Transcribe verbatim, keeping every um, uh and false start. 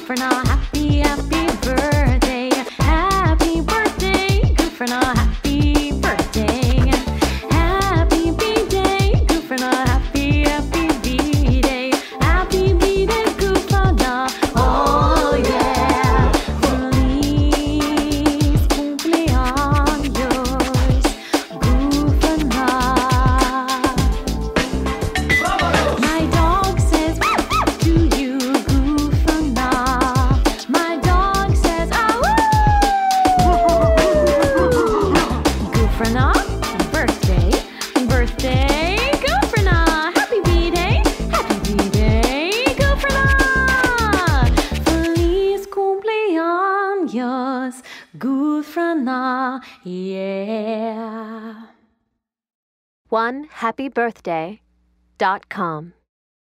Gufrana, happy, happy birthday. Happy birthday, Gufrana, happy birthday. Happy B-Day, Gufrana, happy, happy B-Day. Happy B-Day, Gufrana, oh yeah. Feliz cumpleaños, Gufrana. My dog says to you, Gufrana. My dog says, ah woo! Gufrana, birthday, birthday, Gufrana. Happy B-Day, happy B-Day, Gufrana. Feliz cumpleaños, Gufrana, yeah. one happy birthday dot com